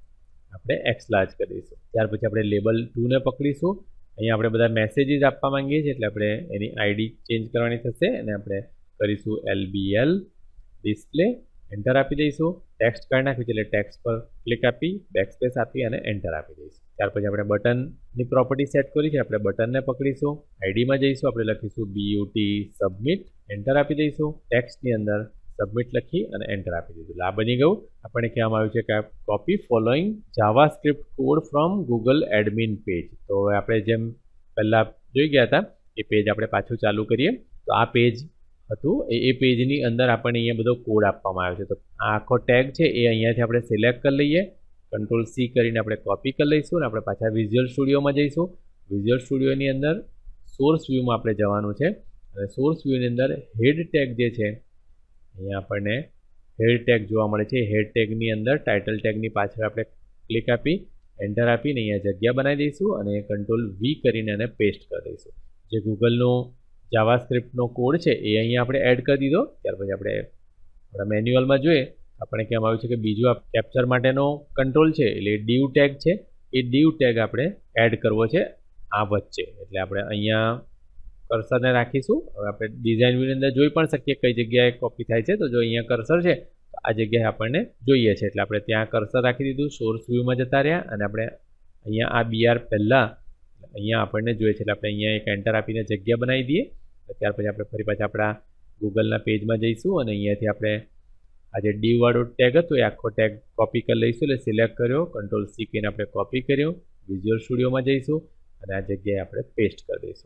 આપણે એક્સ લાર્જ કરી દઈશું. ત્યાર પછી આપણે લેબલ 2 ને પકડીશું. અહીંયા આપણે બધા મેસેજીસ આપવા માંગીએ છીએ એટલે આપણે એની આઈડી ચેન્જ કરવાની થશે અને આપણે કરીશું LBL ડિસ્પ્લે. એન્ટર આપી દઈશું. ટેક્સ્ટ કાઢી નાખ્યું છે એટલે ટેક્સ્ટ પર ક્લિક આપી બેકસ્પેસ આપી અને એન્ટર આપી દઈશું. ત્યાર પછી આપણે બટનની પ્રોપર્ટી સેટ કરી છે. આપણે બટનને પકડીશું, આઈડીમાં જઈશું, આપણે લખીશું BUT સબમિટ. એન્ટર આપી દઈશું. ટેક્સ્ટની અંદર સબમિટ લખી અને એન્ટર આપી દીધું. આ બની ગયું. આપણને કહેવામાં આવ્યું છે કે copy following JavaScript code from Google admin page. તો હવે આપણે જેમ પહેલાં જોઈ ગયા હતા એ પેજ આપણે પાછું ચાલુ કરીએ. તો આ પેજ હતું એ પેજની અંદર આપણને અહીંયા બધો કોડ આપવામાં આવ્યો છે. તો આ આખો ટેગ છે એ અહીંયાથી આપણે સિલેક્ટ કરી લઈએ. Ctrl+C કરીને આપણે કોપી કરી લઈશું અને આપણે પાછા વિઝ્યુઅલ સ્ટુડિયોમાં જઈશું. વિઝ્યુઅલ સ્ટુડિયોની અંદર સોર્સ વ્યૂમાં આપણે જવાનું છે અને સોર્સ વ્યૂની અંદર હેડ ટેગ જે છે અહીંયા આપણને હેડ ટેગ જોવા મળે છે. હેડ ટેગની અંદર ટાઇટલ ટેગની પાછળ આપણે ક્લિક આપી એન્ટર આપીને અહીંયા જગ્યા બનાવી દઈશું અને Ctrl+V કરીને એને પેસ્ટ કરી દઈશું. જે ગૂગલનો જાવાસ્ક્રિપ્ટનો કોડ છે એ અહીંયા આપણે એડ કરી દીધો. ત્યાર પછી આપણે આપણા મેન્યુઅલમાં જોઈએ આપણે કહેવામાં આવ્યું છે કે બીજું આ કેપ્ચર માટેનો કંટ્રોલ છે એટલે ડીવ ટેગ છે. એ ડીવ ટેગ આપણે એડ કરવો છે આ વચ્ચે. એટલે આપણે અહીંયા કર્સરને રાખીશું. હવે આપણે ડિઝાઇન વ્યૂની અંદર જોઈ પણ શકીએ કઈ જગ્યાએ કોપી થાય છે. તો જો અહીંયા કર્સર છે તો આ જગ્યાએ આપણને જોઈએ છે એટલે આપણે ત્યાં કર્સર રાખી દીધું. સોર્સ વ્યૂમાં જતા રહ્યા અને આપણે અહીંયા આ BR પહેલાં અહીંયા આપણને જોઈએ છે એટલે આપણે અહીંયા એક એન્ટર આપીને જગ્યા બનાવી દઈએ. ત્યાર પછી આપણે ફરી પાછા આપણા ગૂગલના પેજમાં જઈશું અને અહીંયાથી આપણે આ જે ડીવ વાળો ટેગ હતો એ આખો ટેગ કોપી કરી લઈશું. એટલે સિલેક્ટ કર્યો, Ctrl+C કરીને આપણે કોપી કર્યો, વિઝ્યુઅલ સ્ટુડિયોમાં જઈશું અને આ જગ્યાએ આપણે પેસ્ટ કરી દઈશું.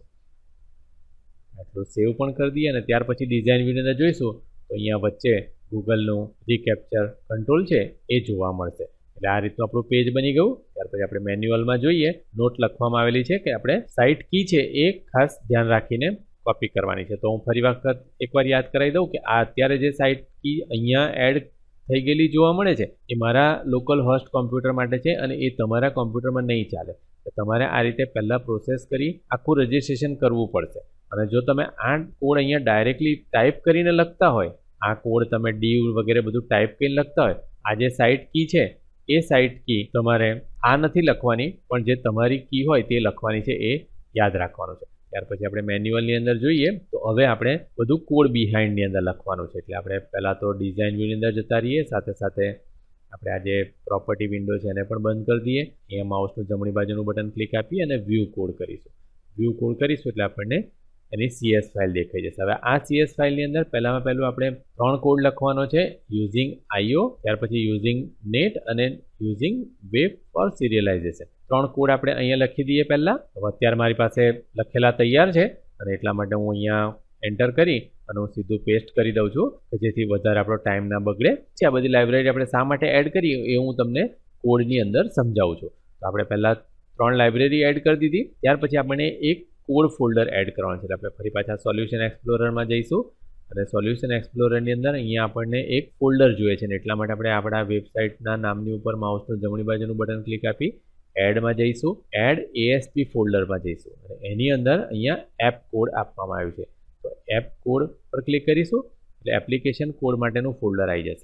આટલું સેવ પણ કરી દઈએ અને ત્યાર પછી ડિઝાઇન વ્યૂની અંદર જોઈશું તો અહીંયા વચ્ચે ગૂગલનું રીકેપ્ચર કંટ્રોલ છે એ જોવા મળશે. એટલે આ રીતનું આપણું પેજ બની ગયું. ત્યાર પછી આપણે મેન્યુઅલમાં જોઈએ નોટ લખવામાં આવેલી છે કે આપણે સાઇટ કી છે એ ખાસ ધ્યાન રાખીને કોપી કરવાની છે. તો હું ફરી વખત એકવાર યાદ કરાવી દઉં કે આ અત્યારે જે સાઇટ કી અહીંયા એડ થઈ ગયેલી જોવા મળે છે એ મારા લોકલ હોસ્ટ કોમ્પ્યુટર માટે છે અને એ તમારા કોમ્પ્યુટરમાં નહીં ચાલે. તો તમારે આ રીતે પહેલાં પ્રોસેસ કરી આખું રજિસ્ટ્રેશન કરવું પડશે. અને જો તમે આ કોડ અહીંયા ડાયરેક્ટલી ટાઈપ કરીને લખતા હોય, આ કોડ તમે ડીવ વગેરે બધું ટાઈપ કરીને લખતા હોય, આ જે સાઇટ કી છે એ સાઇટ કી તમારે આ નથી લખવાની પણ જે તમારી કી હોય તે લખવાની છે એ યાદ રાખવાનું છે. ત્યાર પછી આપણે મેન્યુઅલની અંદર જોઈએ તો હવે આપણે બધું કોડ બિહાઇન્ડની અંદર લખવાનું છે. એટલે આપણે પહેલાં તો ડિઝાઇન વ્યૂની અંદર જતા રહીએ, સાથે સાથે આપણે આ જે પ્રોપર્ટી વિન્ડો છે એને પણ બંધ કરી દઈએ. અહીંયા માઉસનું જમણી બાજુનું બટન ક્લિક આપી અને વ્યૂ કોડ કરીશું. વ્યૂ કોડ કરીશું એટલે આપણને એની CS ફાઇલ દેખાઈ જશે. હવે આ CS ફાઇલની અંદર પહેલાં આપણે 3 કોડ લખવાનો છે. યુઝિંગ IO, ત્યાર પછી યુઝિંગ નેટ અને using web for serialization. 3 code આપણે અહીંયા લખી દઈએ પહેલાં. હવે અત્યારે મારી પાસે લખેલા તૈયાર છે અને એટલા માટે હું અહીંયા એન્ટર કરી અને હું સીધું પેસ્ટ કરી દઉં છું કે જેથી વધારે આપણો ટાઈમ ના બગડે. આ બધી લાઇબ્રેરી આપણે શા માટે એડ કરી એ હું તમને કોડની અંદર સમજાવું છું. તો આપણે પહેલાં 3 લાઇબ્રેરી એડ કરી દીધી. ત્યાર પછી આપણે એક કોડ ફોલ્ડર એડ કરવાનું છે. આપણે ફરી પાછા સોલ્યુશન એક્સપ્લોરરમાં જઈશું અને સોલ્યુશન એક્સપ્લોરરની અંદર અહીંયા આપણને એક ફોલ્ડર જોઈએ છે ને એટલા માટે આપણે આપણા વેબસાઇટના નામની ઉપર માઉસનું જમણી બાજુનું બટન ક્લિક આપી એડમાં જઈશું. એડ ASP ફોલ્ડરમાં જઈશું અને એની અંદર અહીંયા એપ કોડ આપવામાં આવ્યું છે. તો એપ કોડ પર ક્લિક કરીશું એટલે એપ્લિકેશન કોડ માટેનું ફોલ્ડર આવી જશે.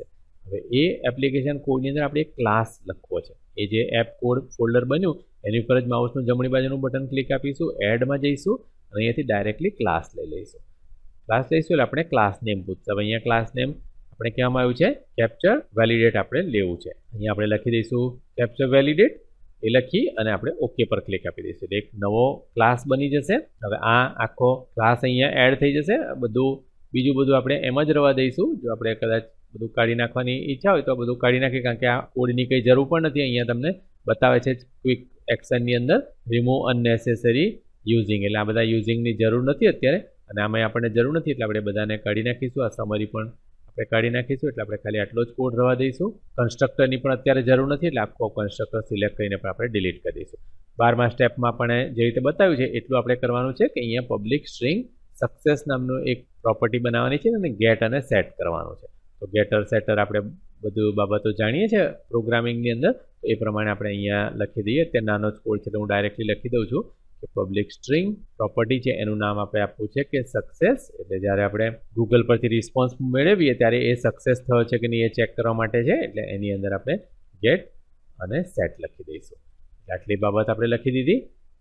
હવે એ એપ્લિકેશન કોડની અંદર આપણે એક ક્લાસ લખવો છે. એ જે એપ કોડ ફોલ્ડર બન્યું એની ઉપર જ માઉસનું જમણી બાજુનું બટન ક્લિક આપીશું, એડમાં જઈશું અને અહીંયાથી ડાયરેક્ટલી ક્લાસ લઈ લઈશું. ક્લાસ લઈશું એટલે આપણે ક્લાસ નેમ પૂછશે. હવે અહીંયા ક્લાસ નેમ આપણે કહેવામાં આવ્યું છે કેપ્ચર વેલિડેટ આપણે લેવું છે. અહીંયા આપણે લખી દઈશું કેપ્ચર વેલિડેટ. એ લખી અને આપણે ઓકે પર ક્લિક આપી દઈશું એટલે એક નવો ક્લાસ બની જશે. હવે આ આખો ક્લાસ અહીંયા એડ થઈ જશે. બીજું બધું આપણે એમ જ રવા દઈશું. જો આપણે કદાચ બધું કાઢી નાખવાની ઈચ્છા હોય તો બધું કાઢી નાખીએ, કારણ કે આ કોડની કંઈ જરૂર પણ નથી. અહીંયા તમને બતાવે છે ક્વિક એક્શનની અંદર રિમૂવ અનનેસેસરી યુઝિંગ, એટલે આ બધા યુઝિંગની જરૂર નથી અત્યારે અને આમાં આપણને જરૂર નથી એટલે આપણે બધાને કાઢી નાખીશું. આ સમરી પણ આપણે કાઢી નાખીશું એટલે આપણે ખાલી આટલો જ કોડ રવા દઈશું. કન્સ્ટ્રક્ટરની પણ અત્યારે જરૂર નથી એટલે આખો કન્સ્ટ્રક્ટર સિલેક્ટ કરીને પણ આપણે ડિલીટ કરી દઈશું. 12મા સ્ટેપમાં પણ જે રીતે બતાવ્યું છે એટલું આપણે કરવાનું છે કે અહીંયા પબ્લિક સ્ટ્રિંગ સક્સેસ નામનું એક પ્રોપર્ટી બનાવવાની છે અને ગેટ અને સેટ કરવાનું છે. તો ગેટર સેટર આપણે બધું બાબતો જાણીએ છીએ પ્રોગ્રામિંગની અંદર, તો એ પ્રમાણે આપણે અહીંયા લખી દઈએ. તે નાનો જ કોડ છે એટલે હું ડાયરેક્ટલી લખી દઉં છું કે પબ્લિક સ્ટ્રિંગ પ્રોપર્ટી છે એનું નામ આપણે આપવું છે કે સક્સેસ. એટલે જ્યારે આપણે ગૂગલ પરથી રિસ્પોન્સ મેળવીએ ત્યારે એ સક્સેસ થયો છે કે નહીં એ ચેક કરવા માટે છે. એટલે એની અંદર આપણે ગેટ અને સેટ લખી દઈશું. આટલી બાબત આપણે લખી દીધી.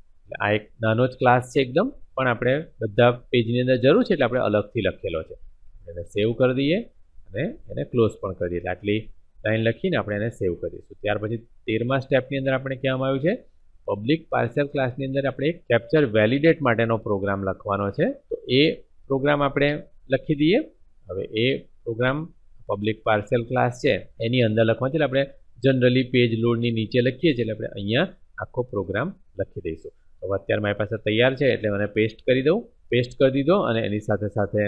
આ એક નાનો જ ક્લાસ છે એકદમ, પણ આપણે બધા પેજની અંદર જરૂર છે એટલે આપણે અલગથી લખેલો છે. એને સેવ કરી દઈએ અને એને ક્લોઝ પણ કરી દઈએ. એટલે આટલી લાઈન લખીને આપણે એને સેવ કરીશું. ત્યાર પછી 13મા સ્ટેપની અંદર આપણે કહેવામાં આવ્યું છે પબ્લિક પાર્સલ ક્લાસની અંદર આપણે એક કેપ્ચર વેલિડેટ માટેનો પ્રોગ્રામ લખવાનો છે. તો એ પ્રોગ્રામ આપણે લખી દઈએ. હવે એ પ્રોગ્રામ પબ્લિક પાર્સલ ક્લાસ છે એની અંદર લખવાનો છે. એટલે આપણે જનરલી પેજ લોડની નીચે લખીએ છીએ એટલે આપણે અહીંયા આખો પ્રોગ્રામ લખી દઈશું. તો અત્યારે મારી પાસે તૈયાર છે એટલે મને પેસ્ટ કરી દઉં. પેસ્ટ કરી દીધો અને એની સાથે સાથે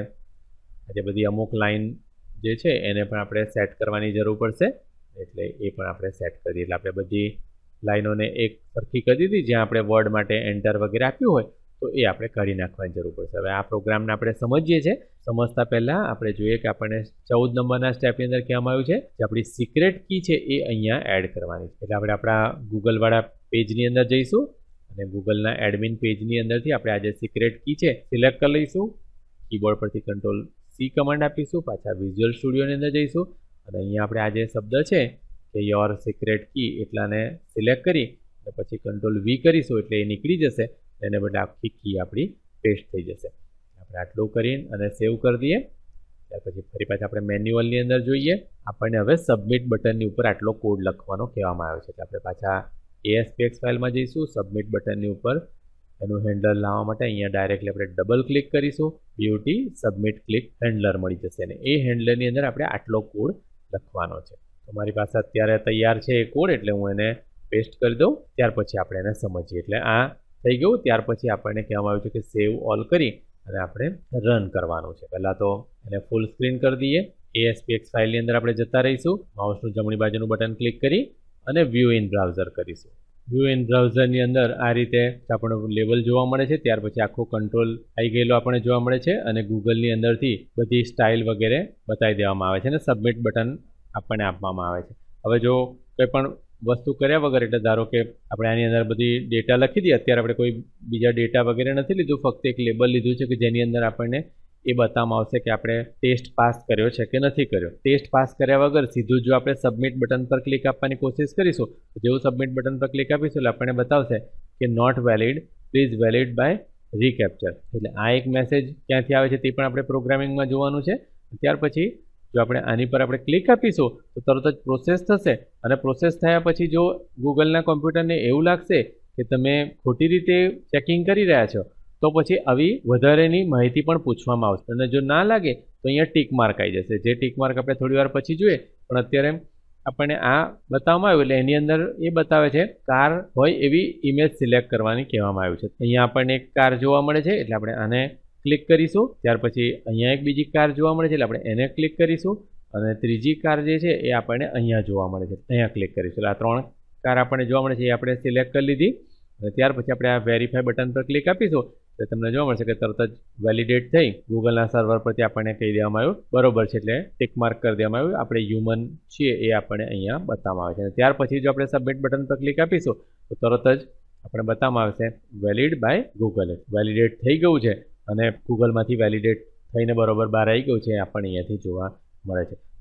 જે બધી અમુક લાઈન જે છે એને પણ આપણે સેટ કરવાની જરૂર પડશે. એટલે એ પણ આપણે સેટ કરી દઈએ. એટલે આપણે બધી લાઈનોને એક સરખી કરી દીધી. જ્યાં આપણે વર્ડ માટે એન્ટર વગેરે આપ્યું હોય તો એ આપણે કાઢી નાખવાની જરૂર પડશે. હવે આ પ્રોગ્રામને આપણે સમજીએ છીએ. સમજતા પહેલાં આપણે જોઈએ કે આપણને 14 નંબરના સ્ટેપની અંદર કહેવામાં આવ્યું છે કે આપણી સિક્રેટ કી છે એ અહીંયા એડ કરવાની છે. એટલે આપણે આપણા ગૂગલવાળા પેજની અંદર જઈશું અને ગૂગલના એડમિન પેજની અંદરથી આપણે આ જે સિક્રેટ કી છે સિલેક્ટ કરી લઈશું. કીબોર્ડ પરથી Ctrl+C કમાન્ડ આપીશું. પાછા વિઝ્યુઅલ સ્ટુડિયોની અંદર જઈશું અને અહીંયા આપણે આ જે શબ્દ છે કે યોર સિક્રેટ કી એટલાને સિલેક્ટ કરી અને પછી Ctrl+V કરીશું એટલે એ નીકળી જશે. એને બદલે આખી કી આપણી પેસ્ટ થઈ જશે. આપણે આટલું કરીને અને સેવ કરી દઈએ. ત્યાર પછી ફરી પાછા આપણે મેન્યુઅલની અંદર જોઈએ. આપણને હવે સબમિટ બટનની ઉપર આટલો કોડ લખવાનો કહેવામાં આવ્યો છે. એટલે આપણે પાછા ASPX ફાઇલમાં જઈશું. સબમિટ બટનની ઉપર એનું હેન્ડલર લાવવા માટે અહીંયા ડાયરેક્ટલી આપણે ડબલ ક્લિક કરીશું. બ્યુટી સબમિટ ક્લિક હેન્ડલર મળી જશે અને એ હેન્ડલરની અંદર આપણે આટલો કોડ લખવાનો છે. તો મારી પાસે અત્યારે તૈયાર છે એ કોડ એટલે હું એને પેસ્ટ કરી દઉં. ત્યાર પછી આપણે એને સમજીએ. એટલે આ થઈ ગયું. ત્યાર પછી આપણને કહેવામાં આવ્યું છે કે સેવ ઓલ કરી અને આપણે રન કરવાનું છે. પહેલાં તો એને ફૂલ સ્ક્રીન કરી દઈએ. ASPX ફાઇલની અંદર આપણે જતા રહીશું. માઉસનું જમણી બાજુનું બટન ક્લિક કરી અને વ્યૂ ઇન બ્રાઉઝર કરીશું. વ્યૂ ઇન બ્રાઉઝરની અંદર આ રીતે આપણને લેવલ જોવા મળે છે. ત્યાર પછી આખો કંટ્રોલ આવી ગયેલો આપણને જોવા મળે છે અને ગૂગલની અંદરથી બધી સ્ટાઇલ વગેરે બતાવી દેવામાં આવે છે અને સબમિટ બટન આપણને આપવામાં આવે છે. હવે જો કંઈ પણ વસ્તુ કર્યા વગર, એટલે ધારો કે આપણે આની અંદર બધી ડેટા લખી દઈએ. અત્યારે આપણે કોઈ બીજા ડેટા વગેરે નથી લીધું, ફક્ત એક લેબલ લીધું છે કે જેની અંદર આપણને એ બતાવવામાં આવશે કે આપણે ટેસ્ટ પાસ કર્યો છે કે નથી કર્યો. ટેસ્ટ પાસ કર્યા વગર સીધું જો આપણે સબમિટ બટન પર ક્લિક આપવાની કોશિશ કરીશું તો જેવું સબમિટ બટન પર ક્લિક આપીશું એટલે આપણને બતાવશે કે not valid, please valid by reCAPTCHA. એટલે આ એક મેસેજ ક્યાંથી આવે છે તે પણ આપણે પ્રોગ્રામિંગમાં જોવાનું છે. ત્યાર પછી જો આપણે આની પર આપણે ક્લિક આપીશું તો તરત જ પ્રોસેસ થશે અને પ્રોસેસ થયા પછી જો ગૂગલના કોમ્પ્યુટરને એવું લાગશે કે તમે ખોટી રીતે ચેકિંગ કરી રહ્યા છો તો પછી આવી વધારેની માહિતી પણ પૂછવામાં આવશે. અને જો ના લાગે તો અહીંયા ટીક માર્ક આવી જશે. જે ટીક માર્ક આપણે થોડી વાર પછી જોઈએ, પણ અત્યારે આપણને આ બતાવવામાં આવ્યું એટલે એની અંદર એ બતાવે છે કાર હોય એવી ઇમેજ સિલેક્ટ કરવાની કહેવામાં આવ્યું છે. અહીંયા આપણને એક કાર જોવા મળે છે એટલે આપણે આને ક્લિક કરીશું. ત્યાર પછી અહીંયા એક બીજી કાર જોવા મળે છે એટલે આપણે એને ક્લિક કરીશું અને ત્રીજી કાર જે છે એ આપણને અહીંયા જોવા મળે છે, અહીંયા ક્લિક કરીશું. એટલે આ 3 કાર આપણને જોવા મળે છે એ આપણે સિલેક્ટ કરી લીધી. અને ત્યાર પછી આપણે આ વેરીફાઈ બટન પર ક્લિક આપીશું એટલે તમને જોવા મળશે કે તરત જ વેલિડેટ થઈ ગૂગલના સર્વર પરથી આપણને કહી દેવામાં આવ્યું બરોબર છે, એટલે ટિક માર્ક કરી દેવામાં આવ્યું. આપણે હ્યુમન છીએ એ આપણને અહીંયા બતાવવામાં આવે છે. અને ત્યાર પછી જો આપણે સબમિટ બટન પર ક્લિક આપીશું તો તરત જ આપણે બતાવવામાં આવશે વેલિડ બાય ગૂગલ. વેલિડેટ થઈ ગયું છે અને ગૂગલમાંથી વેલિડેટ થઈને બરોબર બહાર આવી ગયું છે આપણને અહીંયાથી જોવા મળે છે. તો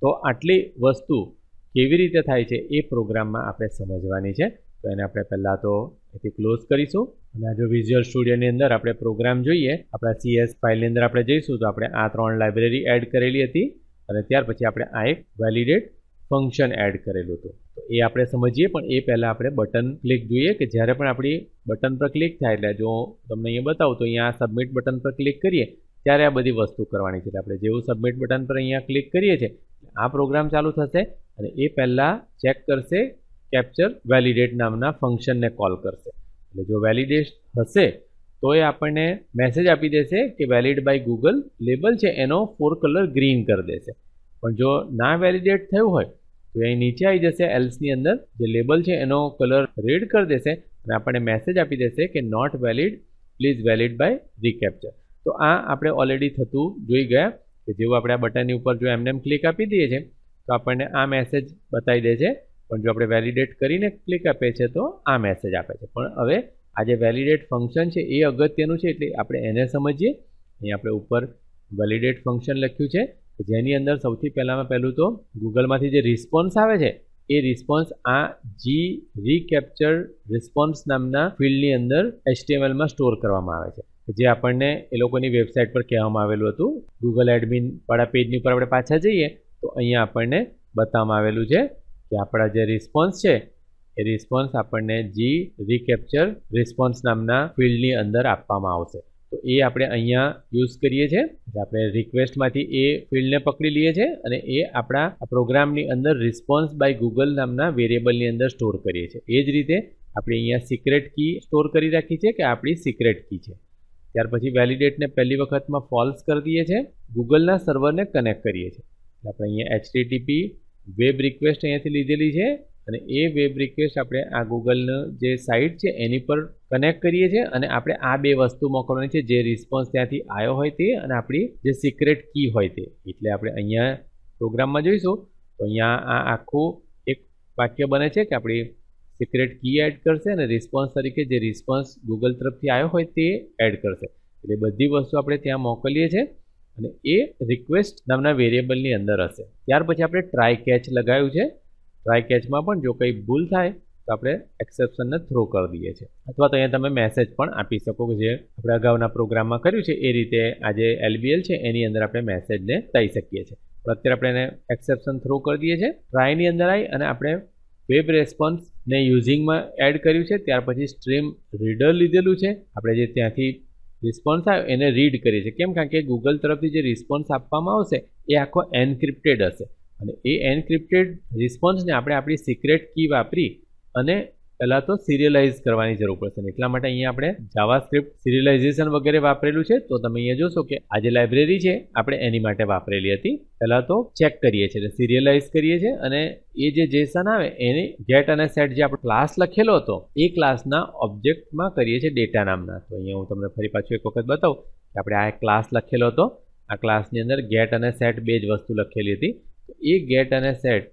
તો આટલી વસ્તુ કેવી રીતે થાય છે એ પ્રોગ્રામમાં આપણે સમજવાની છે. તો એને આપણે પહેલાં તો એથી ક્લોઝ કરીશું અને આ જો વિઝ્યુઅલ સ્ટુડિયોની અંદર આપણે પ્રોગ્રામ જોઈએ, આપણા CS ફાઇલની અંદર આપણે જઈશું તો આપણે આ 3 લાઇબ્રેરી એડ કરેલી હતી અને ત્યાર પછી આપણે આ એક વેલિડેટ ફંક્શન એડ કરેલું હતું. તો એ આપણે સમજીએ, પણ એ પહેલાં આપણે બટન ક્લિક જોઈએ કે જ્યારે પણ આપણી બટન પર ક્લિક થાય, એટલે જો તમને અહીંયા બતાવું તો અહીંયા સબમિટ બટન પર ક્લિક કરીએ ત્યારે આ બધી વસ્તુ કરવાની છે. આપણે જેવું સબમિટ બટન પર અહીંયા ક્લિક કરીએ છીએ આ પ્રોગ્રામ ચાલુ થશે અને એ પહેલાં ચેક કરશે, કેપ્ચર વેલિડેટ નામના ફંક્શનને કોલ કરશે. એટલે જો વેલિડેટ હશે તો એ આપણને મેસેજ આપી દેશે કે વેલિડ બાય ગૂગલ લેબલ છે એનો 4 કલર ગ્રીન કરી દેશે. પણ જો ના વેલિડેટ થયું હોય તો અહીં નીચે આવી જશે એલ્સની અંદર, જે લેબલ છે એનો કલર રેડ કરી દેશે અને આપણને મેસેજ આપી દેશે કે not valid, please valid by reCAPTCHA. તો આ આપણે ઓલરેડી થતું જોઈ ગયા કે જેવું આપણે આ બટનની ઉપર જો એમને ક્લિક આપી દઈએ છીએ તો આપણને આ મેસેજ બતાવી દે છે, પણ જો આપણે વેલિડેટ કરીને ક્લિક આપીએ છીએ તો આ મેસેજ આપે છે. પણ હવે આ જે વેલિડેટ ફંક્શન છે એ અગત્યનું છે, એટલે આપણે એને સમજીએ. અહીં આપણે ઉપર વેલિડેટ ફંક્શન લખ્યું છે જેની અંદર સૌથી પહેલું તો ગૂગલમાંથી જે રિસ્પોન્સ આવે છે એ રિસ્પોન્સ આ જી રીકેપ્ચર રિસ્પોન્સ નામના ફિલ્ડની અંદર HTML સ્ટોર કરવામાં આવે છે, જે આપણને એ લોકોની વેબસાઇટ પર કહેવામાં આવેલું હતું. ગૂગલ એડમિન વાળા પેજની ઉપર આપણે પાછા જઈએ તો અહીંયા આપણને બતાવવામાં આવેલું છે કે આપણા જે રિસ્પોન્સ છે એ રિસ્પોન્સ આપણને જી રીકેપ્ચર રિસ્પોન્સ નામના ફિલ્ડની અંદર આપવામાં આવશે. તો એ આપણે અહીંયા યુઝ કરીએ છીએ. આપણે રિક્વેસ્ટમાંથી એ ફિલ્ડને પકડી લઈએ છીએ અને એ આપણા પ્રોગ્રામની અંદર રિસ્પોન્સ બાય ગૂગલ નામના વેરિયેબલની અંદર સ્ટોર કરીએ છીએ. એ જ રીતે આપણે અહીંયા સિક્રેટ કી સ્ટોર કરી રાખી છે કે આપણી સિક્રેટ કી છે. ત્યાર પછી વેલિડેટને પહેલી વખતમાં ફોલ્સ કરી દઈએ છીએ, ગૂગલના સર્વરને કનેક્ટ કરીએ છીએ. આપણે અહીંયા HTTP વેબ રિક્વેસ્ટ અહીંયાથી લીધેલી છે અને એ વેબ રિક્વેસ્ટ આપણે આ ગૂગલનું જે સાઇટ છે એની પર કનેક્ટ કરીએ છીએ અને આપણે આ બે વસ્તુ મોકલવાની છે, જે રિસ્પોન્સ ત્યાંથી આવ્યો હોય તે અને આપણી જે સિક્રેટ કી હોય તે. એટલે આપણે અહીંયા પ્રોગ્રામમાં જોઈશું તો અહીંયા આ આખું એક વાક્ય બને છે કે આપણી સિક્રેટ કી એડ કરશે અને રિસ્પોન્સ તરીકે જે રિસ્પોન્સ ગૂગલ તરફથી આવ્યો હોય તે એડ કરશે. એટલે બધી વસ્તુ આપણે ત્યાં મોકલીએ છીએ અને એ રિક્વેસ્ટ નામના વેરિયેબલની અંદર હશે. ત્યાર પછી આપણે ટ્રાય કેચ લગાવ્યું છે. ટ્રાય કેચમાં પણ જો કંઈ ભૂલ થાય તો આપણે એક્સેપ્શનને થ્રો કરી દઈએ છીએ, અથવા તો અહીંયા તમે મેસેજ પણ આપી શકો કે જે આપણે અગાઉના પ્રોગ્રામમાં કર્યું છે એ રીતે આ જે LBL છે એની અંદર આપણે મેસેજને દઈ શકીએ છીએ. પણ અત્યારે આપણે એને એક્સેપ્શન થ્રો કરી દઈએ છીએ. ટ્રાયની અંદર આવી અને આપણે વેબ રેસ્પોન્સને યુઝિંગમાં એડ કર્યું છે. ત્યાર પછી સ્ટ્રીમ રીડર લીધેલું છે, આપણે જે ત્યાંથી રિસ્પોન્સ આવ્યો એને રીડ કરીએ છીએ. કેમ? કારણ કે ગૂગલ તરફથી જે રિસ્પોન્સ આપવામાં આવશે એ આખો એન્ક્રિપ્ટેડ હશે અને એ એન્ક્રિપ્ટેડ રિસ્પોન્સને આપણે આપણી સિક્રેટ કી વાપરી અને પહેલાં તો સિરિયલાઇઝ કરવાની જરૂર પડશે. એટલા માટે અહીંયા આપણે જાવાસ્ક્રિપ્ટ સિરિયલાઇઝેશન વગેરે વાપરેલું છે. તો તમે અહીંયા જોશો કે આ જે લાઇબ્રેરી છે આપણે એની માટે વાપરેલી હતી. પહેલાં તો ચેક કરીએ છીએ, એટલે સિરિયલાઇઝ કરીએ છીએ અને એ જે જેસન આવે એને ગેટ અને સેટ જે આપણો ક્લાસ લખેલો હતો એ ક્લાસના ઓબ્જેક્ટમાં કરીએ છીએ ડેટા નામના. તો અહીંયા હું તમને ફરી પાછું એક વખત બતાવું કે આપણે આ ક્લાસ લખેલો હતો. આ ક્લાસની અંદર ગેટ અને સેટ બે જ વસ્તુ લખેલી હતી. તો એ ગેટ અને સેટ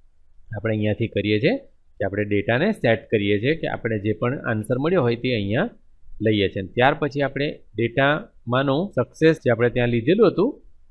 આપણે અહીંયાથી કરીએ છીએ કે આપણે ડેટાને સેટ કરીએ છીએ કે આપણે જે પણ આન્સર મળ્યો હોય તે અહીંયા લઈએ છીએ. ત્યાર પછી આપણે ડેટામાંનું સક્સેસ જે આપણે ત્યાં લીધેલું હતું,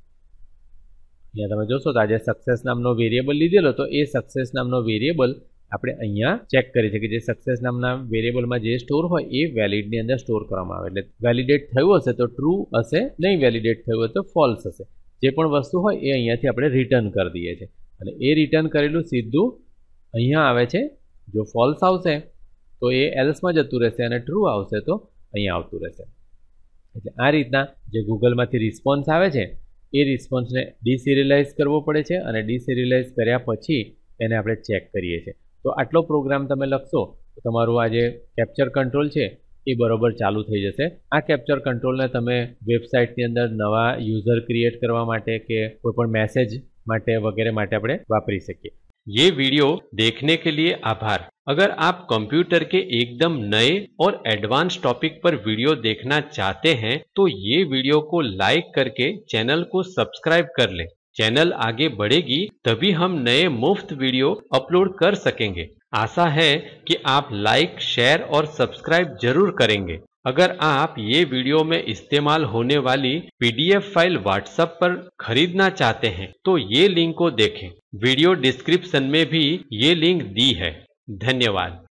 અહીંયા તમે જોશો તો આજે સક્સેસ નામનો વેરિયેબલ લીધેલો હતો, એ સક્સેસ નામનો વેરિયેબલ આપણે અહીંયા ચેક કરીએ છીએ કે જે સક્સેસ નામના વેરિયેબલમાં જે સ્ટોર હોય એ વેલિડની અંદર સ્ટોર કરવામાં આવે. એટલે વેલિડેટ થયું હશે તો ટ્રુ હશે, નહીં વેલિડેટ થયું હોય તો ફોલ્સ હશે. જે પણ વસ્તુ હોય એ અહીંયાથી આપણે રિટર્ન કરી દઈએ છીએ અને એ રિટર્ન કરેલું સીધું અહીંયા આવે છે. જો ફોલ્સ આવશે તો એ એલ્સમાં જતું રહેશે અને ટ્રુ આવશે તો અહીંયા આવતું રહેશે. એટલે આ રીતના જે ગૂગલમાંથી રિસ્પોન્સ આવે છે એ રિસ્પોન્સને ડિસિરિયલાઇઝ કરવો પડે છે અને ડિસિરિયલાઇઝ કર્યા પછી એને આપણે ચેક કરીએ છીએ. તો આટલો પ્રોગ્રામ તમે લખશો તો તમારું આ જે કેપ્ચર કંટ્રોલ છે એ બરોબર ચાલુ થઈ જશે. આ કેપ્ચર કંટ્રોલને તમે વેબસાઇટની અંદર નવા યુઝર ક્રિએટ કરવા માટે કે કોઈપણ મેસેજ માટે વગેરે માટે આપણે વાપરી શકીએ. ये वीडियो देखने के लिए आभार। अगर आप कंप्यूटर के एकदम नए और एडवांस टॉपिक पर वीडियो देखना चाहते हैं तो ये वीडियो को लाइक करके चैनल को सब्सक्राइब कर लें। चैनल आगे बढ़ेगी तभी हम नए मुफ्त वीडियो अपलोड कर सकेंगे। आशा है कि आप लाइक, शेयर और सब्सक्राइब जरूर करेंगे। अगर आप ये वीडियो में इस्तेमाल होने वाली PDF फाइल व्हाट्सएप पर खरीदना चाहते हैं तो ये लिंक को देखें। वीडियो डिस्क्रिप्शन में भी ये लिंक दी है। धन्यवाद।